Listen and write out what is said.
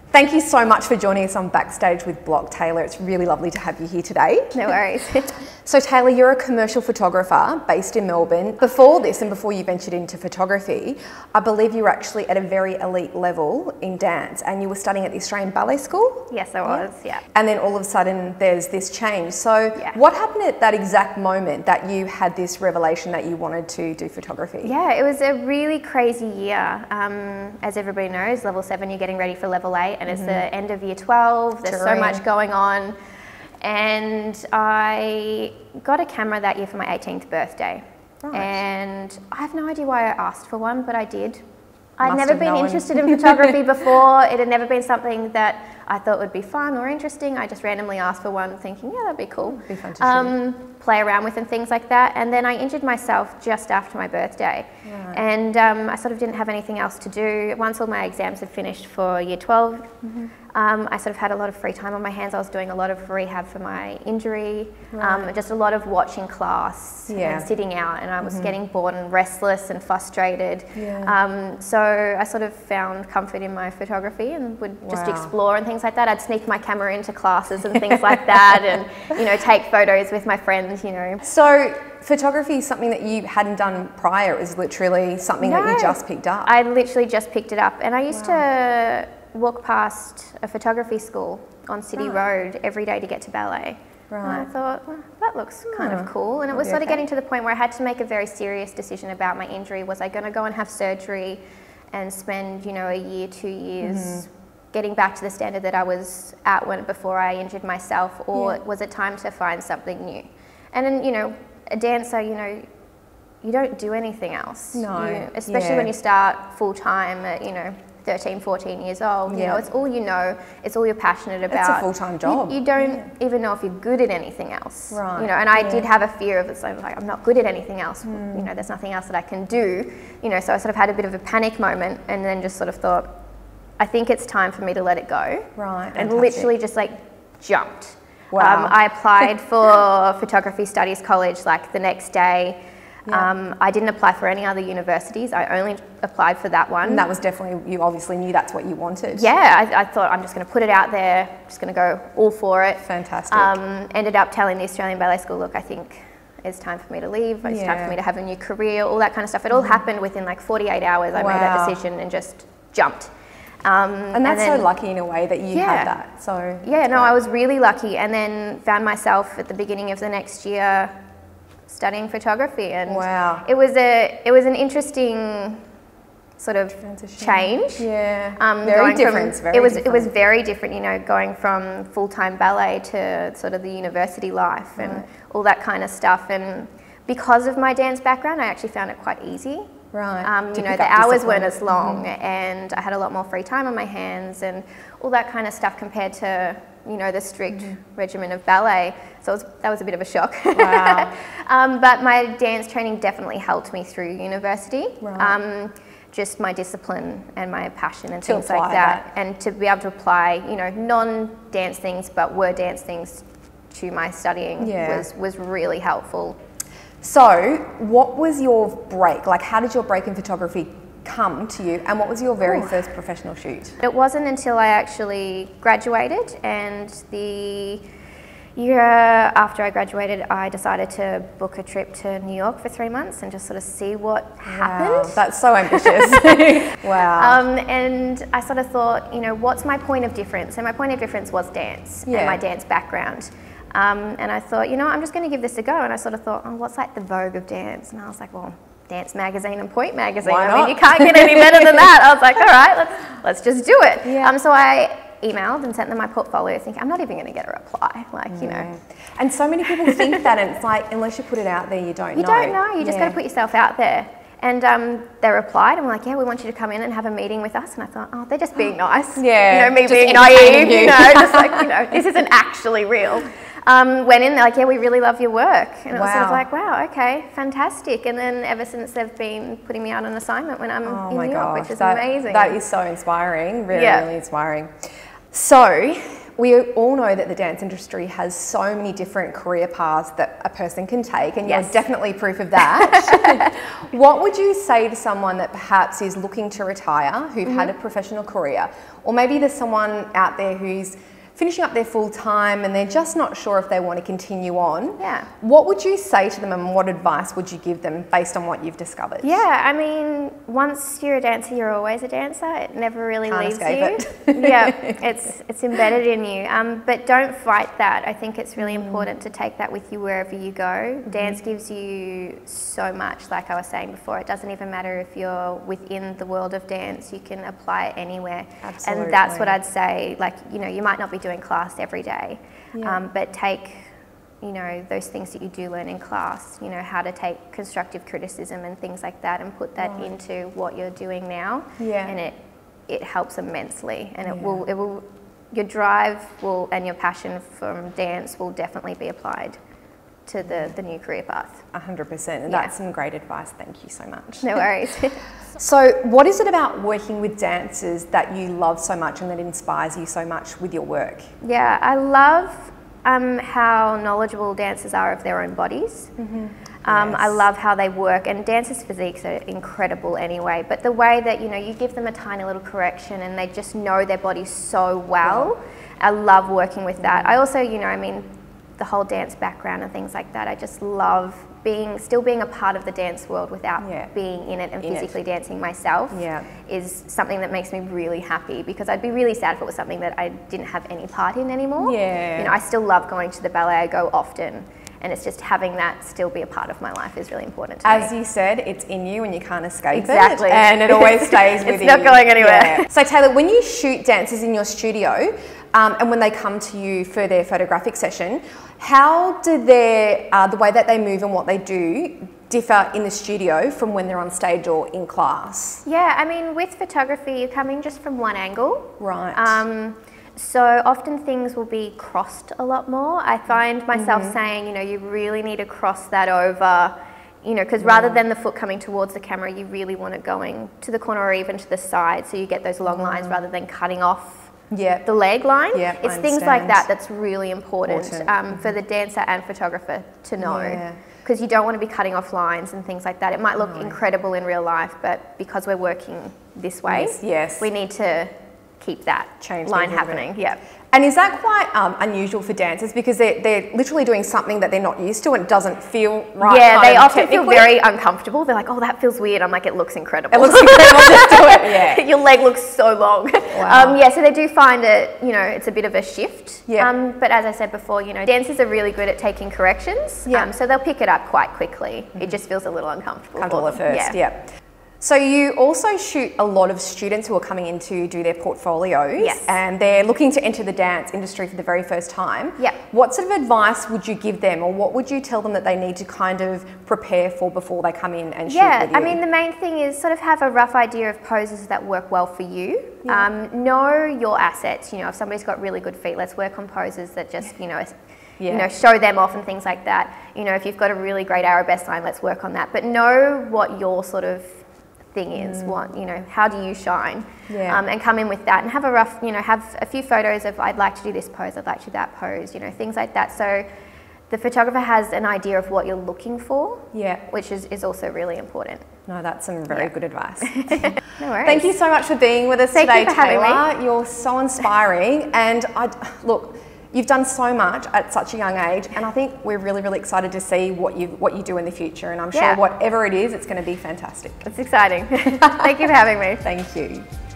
Thank you so much for joining us on Backstage with Bloch, Taylor. It's really lovely to have you here today. No worries. So Taylor, you're a commercial photographer based in Melbourne. Before this and before you ventured into photography, I believe you were actually at a very elite level in dance and you were studying at the Australian Ballet School? Yes, I was, yeah. And then all of a sudden there's this change. So what happened at that exact moment that you had this revelation that you wanted to do photography? Yeah, it was a really crazy year. As everybody knows, level 7, you're getting ready for level 8 and it's the end of year 12. There's so much going on. And I got a camera that year for my 18th birthday. Right. And I have no idea why I asked for one, but I did. I'd never been interested in photography before. It had never been something that I thought would be fun or interesting. I just randomly asked for one thinking, yeah, that'd be cool. It'd be fun to play around with and things like that. And then I injured myself just after my birthday. Right. And I sort of didn't have anything else to do. Once all my exams had finished for year 12, I sort of had a lot of free time on my hands. I was doing a lot of rehab for my injury, just a lot of watching class and sitting out, and I was getting bored and restless and frustrated. So I sort of found comfort in my photography and would just explore and things like that. I'd sneak my camera into classes and things like that, and you know, take photos with my friends, you know. So photography is something that you hadn't done prior. It was literally something that you just picked up. I literally just picked it up, and I used to walk past a photography school on City Road every day to get to ballet. And I thought, well, that looks kind of cool. And it was sort of getting to the point where I had to make a very serious decision about my injury. Was I going to go and have surgery and spend, you know, a year, 2 years getting back to the standard that I was at before I injured myself, or was it time to find something new? And then, you know, a dancer, you know, you don't do anything else. No. Especially when you start full time at, you know, 13, 14 years old, you know, it's all you know, it's all you're passionate about. It's a full-time job. You don't even know if you're good at anything else. Right. You know, and I did have a fear of it, so I was like, I'm not good at anything else. You know, there's nothing else that I can do. You know, so I sort of had a bit of a panic moment and then just sort of thought, I think it's time for me to let it go. Right. And literally just like jumped. Wow. I applied for photography studies college like the next day. I didn't apply for any other universities. I only applied for that one. And that was definitely, you obviously knew that's what you wanted. Yeah, I thought I'm just going to put it out there, just going to go all for it. Fantastic. Ended up telling the Australian Ballet School, look, I think it's time for me to leave. It's time for me to have a new career, all that kind of stuff. It all happened within like 48 hours. I made that decision and just jumped. And that's so lucky in a way that you had that. So yeah, no, I was really lucky, and then found myself at the beginning of the next year studying photography, and it was an interesting sort of change. Very different. It was very different, you know, going from full-time ballet to sort of the university life and all that kind of stuff. And because of my dance background, I actually found it quite easy. Right. You know, the hours weren't as long, and I had a lot more free time on my hands and all that kind of stuff compared to, you know, the strict regimen of ballet. So that was a bit of a shock. Wow. But my dance training definitely helped me through university. Right. Just my discipline and my passion and things like that. And to be able to apply, you know, non-dance things but were dance things to my studying was really helpful. So what was your break? Like, how did your break in photography come to you, and what was your very first professional shoot? It wasn't until I actually graduated, and the year after I graduated I decided to book a trip to New York for 3 months and just sort of see what happened. That's so ambitious. Wow. And I sort of thought, you know, what's my point of difference? And my point of difference was dance and my dance background. And I thought, you know, I'm just going to give this a go. And I sort of thought, oh, what's like the Vogue of dance? And I was like, well, Dance Magazine and Point Magazine. I mean, you can't get any better than that. I was like, all right, let's just do it. Yeah. So I emailed and sent them my portfolio thinking, I'm not even going to get a reply. Like, you know. And so many people think that, and it's like, unless you put it out there, you don't know. You don't know. You just got to put yourself out there. And they replied and were like, yeah, we want you to come in and have a meeting with us. And I thought, oh, they're just being nice. Yeah. You know, me just being naive, you know, just like, you know, this isn't actually real. Went in, they're like, yeah, we really love your work. And it was sort of like, wow, okay, fantastic. And then ever since they've been putting me out on assignment when I'm in New York, which is amazing. That is so inspiring, really, really inspiring. So we all know that the dance industry has so many different career paths that a person can take, and you're definitely proof of that. What would you say to someone that perhaps is looking to retire, who've had a professional career, or maybe there's someone out there who's finishing up their full time and they're just not sure if they want to continue on? Yeah. What would you say to them, and what advice would you give them based on what you've discovered? Yeah, I mean, once you're a dancer, you're always a dancer. It never really leaves you. It. Yeah, it's embedded in you. But don't fight that. I think it's really important to take that with you wherever you go. Dance gives you so much, like I was saying before. It doesn't even matter if you're within the world of dance, you can apply it anywhere. Absolutely. And that's what I'd say. Like, you know, you might not be doing class every day, but take, you know, those things that you do learn in class, you know, how to take constructive criticism and things like that, and put that into what you're doing now. And it helps immensely, and it will your drive will, and your passion from dance will definitely be applied to the new career path. 100%, and that's some great advice. Thank you so much. No worries. So what is it about working with dancers that you love so much and that inspires you so much with your work? Yeah, I love how knowledgeable dancers are of their own bodies. I love how they work, and dancers' physiques are incredible anyway, but the way that, you know, you give them a tiny little correction and they just know their body so well, I love working with that. I also, you know, I mean, the whole dance background and things like that, I just love still being a part of the dance world without being in it and physically dancing myself is something that makes me really happy, because I'd be really sad if it was something that I didn't have any part in anymore. You know, I still love going to the ballet, I go often, and it's just having that still be a part of my life is really important to me. As you said, it's in you and you can't escape it. And it always stays with you. It's not going anywhere. So Taylor, when you shoot dancers in your studio, and when they come to you for their photographic session, how do the way that they move and what they do differ in the studio from when they're on stage or in class? Yeah, I mean, with photography, you're coming just from one angle. Right. So often things will be crossed a lot more. I find myself saying, you know, you really need to cross that over, you know, because rather than the foot coming towards the camera, you really want it going to the corner or even to the side, so you get those long lines rather than cutting off the leg line. It's things like that that's really important for the dancer and photographer to know, because you don't want to be cutting off lines and things like that. It might look incredible in real life, but because we're working this way, we need to keep that line happening. And is that quite unusual for dancers, because they're literally doing something that they're not used to and it doesn't feel right? Yeah, they often feel very uncomfortable. They're like, oh, that feels weird. I'm like, it looks incredible. It looks incredible, just do it. Your leg looks so long. So they do find it, you know, it's a bit of a shift. But as I said before, you know, dancers are really good at taking corrections. So they'll pick it up quite quickly. It just feels a little uncomfortable. At first, So you also shoot a lot of students who are coming in to do their portfolios, and they're looking to enter the dance industry for the very first time. What sort of advice would you give them, or what would you tell them that they need to kind of prepare for before they come in and shoot with you? I mean, the main thing is sort of have a rough idea of poses that work well for you. Know your assets. You know, if somebody's got really good feet, let's work on poses that just, you know, show them off and things like that. You know, if you've got a really great arabesque line, let's work on that. But know what your sort of thing is, what, you know, how do you shine, and come in with that, and have a rough, you know, have a few photos of, I'd like to do this pose, I'd like to do that pose, you know, things like that, so the photographer has an idea of what you're looking for, which is also really important. No, that's some very good advice. No worries. Thank you so much for being with us today, Taylor. You're so inspiring, and look, you've done so much at such a young age, and I think we're really, really excited to see what you do in the future, and I'm sure whatever it is, it's going to be fantastic. It's exciting. Thank you for having me. Thank you.